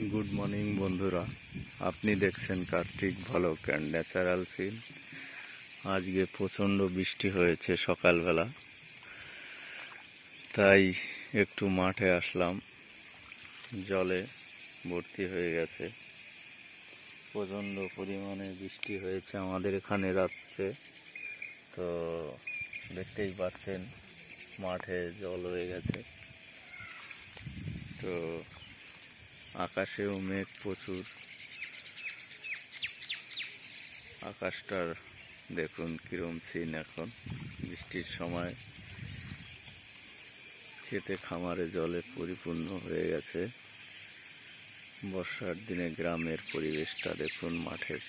Good morning বন্ধুরা, আপনি দেখছেন Kartik vlog and natural scene. আজকে প্রচণ্ড বৃষ্টি হয়েছে সকালবেলা, তাই একটু মাঠে আসলাম। জলে ভর্তি হয়ে গেছে, প্রচণ্ড পরিমাণে বৃষ্টি হয়েছে আমাদের এখানে রাত্রে। তো দেখতেই পাচ্ছেন মাঠে জল হয়ে গেছে। তো আকাশেও মেঘ প্রচুর। আকাশটার দেখুন কিরম সিন। এখন বৃষ্টির সময় খেতে খামারে জলে পরিপূর্ণ হয়ে গেছে। বর্ষার দিনে গ্রামের পরিবেশটা দেখুন মাঠের।